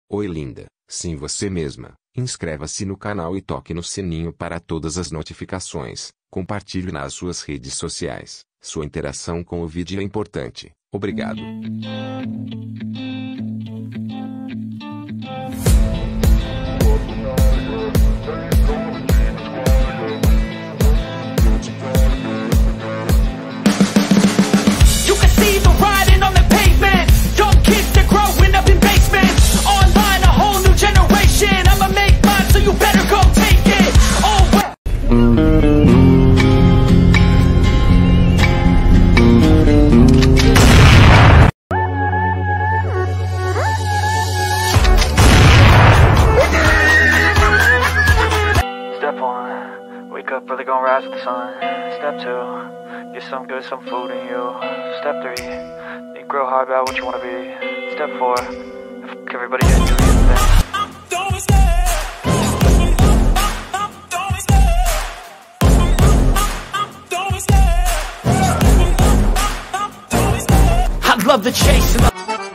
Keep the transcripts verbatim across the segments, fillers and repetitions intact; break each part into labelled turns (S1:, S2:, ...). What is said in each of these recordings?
S1: Oi linda, sim você mesma. Inscreva-se no canal e toque no sininho para todas as notificações. Compartilhe nas suas redes sociais. Sua interação com o vídeo é importante. Obrigado.
S2: Step one, wake up early, gonna rise with the sun. Step two, get some good, some food in you. Step three, think real hard about what you wanna be. Step four, fuck everybody and do your thing. I love the chase and the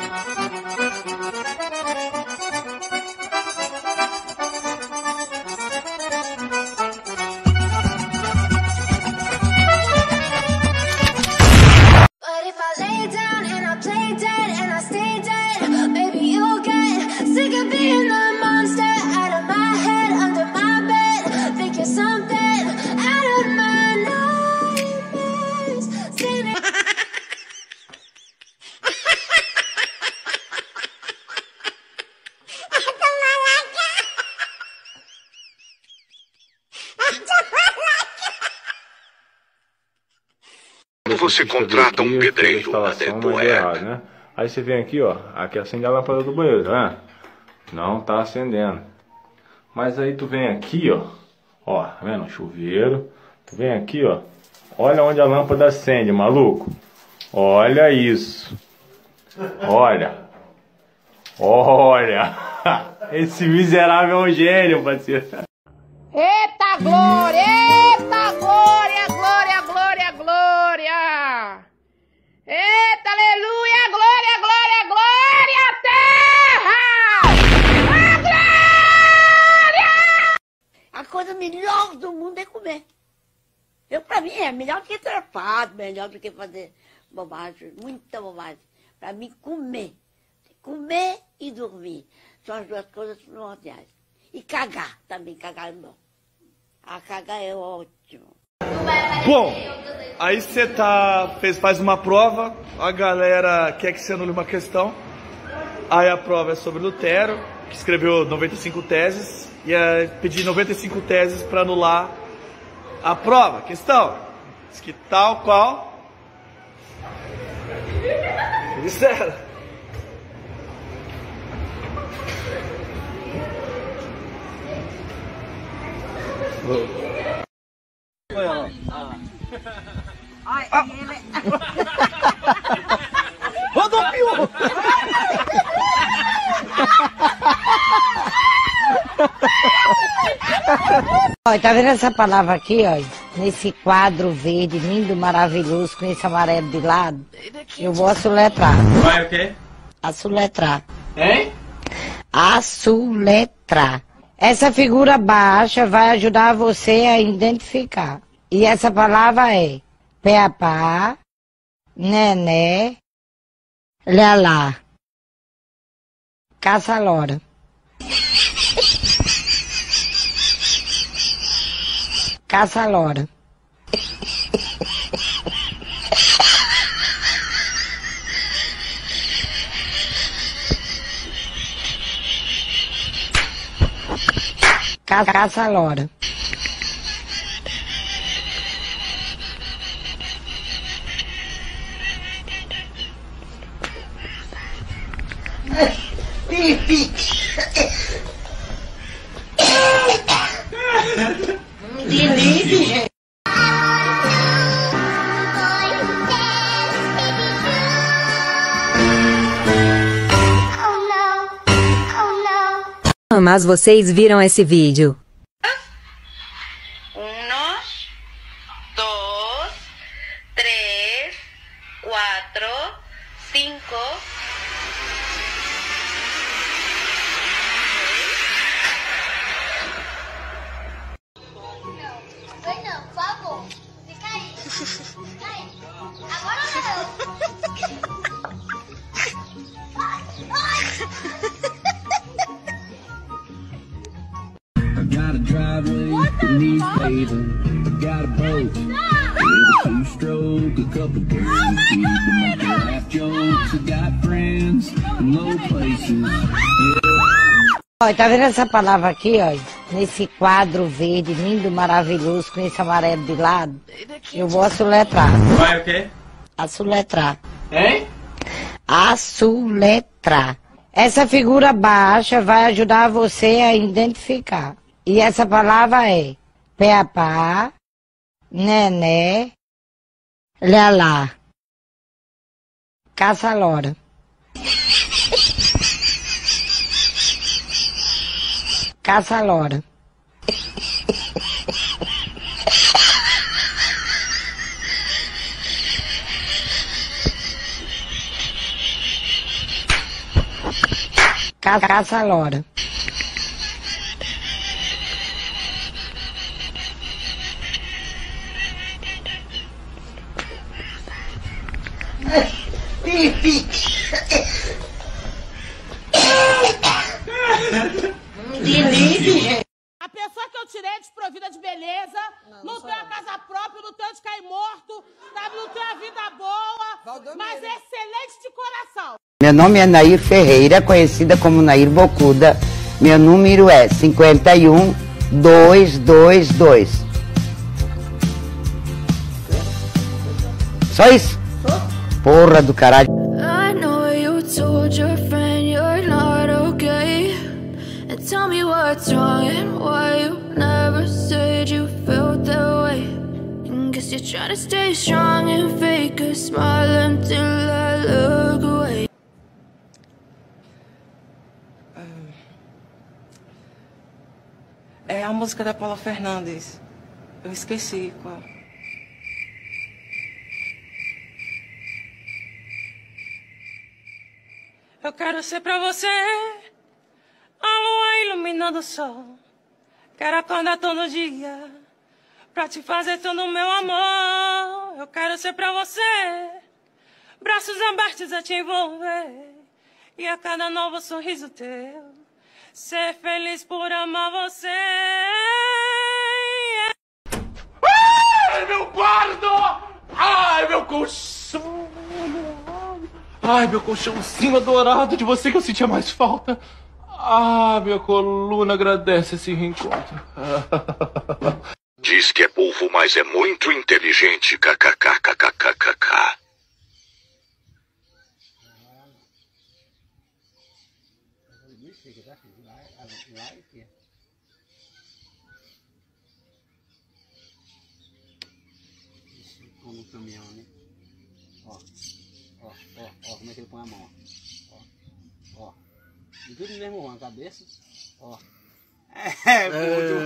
S3: você contrata um pedreiro na
S4: errado, né? Aí você vem aqui, ó, aqui acende a lâmpada do banheiro, né? Não tá acendendo. Mas aí tu vem aqui, ó, ó, tá vendo? Chuveiro. Tu vem aqui, ó, olha onde a lâmpada acende, maluco. Olha isso. Olha. Olha. Esse miserável é um gênio, parceiro.
S5: Eita glória, eita glória, glória, glória, glória. Eita aleluia, glória, glória, glória, terra. A glória! A coisa melhor do mundo é comer. Eu, pra mim, é melhor do que trepado, melhor do que fazer bobagem, muita bobagem. Pra mim, comer. Comer e dormir são as duas coisas primordiais. E cagar também, cagar é bom. A cagar é ótimo.
S6: Bom, aí você tá, fez, faz uma prova, a galera quer que você anule uma questão. Aí a prova é sobre Lutero, que escreveu noventa e cinco teses, e é pedir noventa e cinco teses para anular a prova. Questão, diz que tal qual disseram.
S5: Ai, ele...
S6: Rodopiou!
S7: Olha, tá vendo essa palavra aqui, ó? Nesse quadro verde, lindo, maravilhoso, com esse amarelo de lado, eu vou assoletrar.
S6: Vai o quê?
S7: Assoletrar.
S6: Hein?
S7: Assoletrar. Essa figura baixa vai ajudar você a identificar. E essa palavra é Peapá, Nené, Lelá, Caça-Lora. Caça-Lora. Caça-Lora.
S8: Mas vocês viram esse vídeo?
S5: Um, dois, três, quatro, cinco.
S9: needs paving. Got a boat with a two-stroke, a couple girls keeping draft jokes. I got friends in low places.
S7: Olha, tá vendo essa palavra aqui, ó? Nesse quadro verde, lindo, maravilhoso, com esse amarelo de lado. Eu vou assoletrar.
S6: Vai o quê?
S7: Assoletrar.
S6: Hein?
S7: Assoletrar. Essa figura baixa vai ajudar você a identificar. E essa palavra é Peapá, Nené, Lelá, Caça-Lora. Caça-Lora. Caça-Lora.
S10: A pessoa que eu tirei é desprovida de beleza, não, não, não tem uma casa própria, não tem onde cair morto, sabe, não tem uma vida boa, mas é excelente de coração.
S11: Meu nome é Nair Ferreira, conhecida como Nair Bocuda. Meu número é cinquenta e um, dois dois dois. Só isso? Porra do caralho.
S12: I know you told your friend you're not okay. And tell me what's wrong and why you never said you felt that way. And guess you're trying to stay strong and fake a smile until I look away.
S13: É a música da Paula Fernandes. Eu esqueci qual. Eu quero ser pra você a lua iluminando o sol. Quero acordar todo dia pra te fazer todo o meu amor. Eu quero ser pra você braços abertos a te envolver. E a cada novo sorriso teu ser feliz por amar você.
S6: Ai, meu guarda! Ai, meu colchão! Ai, meu colchãozinho adorado, de você que eu sentia mais falta. Ah, minha coluna agradece esse reencontro.
S3: Diz que é burro, mas é muito inteligente. Kkkkkkk.
S14: No caminhão, né? Ó, ó, ó, ó, como é que ele põe a mão, ó, ó, ó, e tudo mesmo, a cabeça, ó, é, muito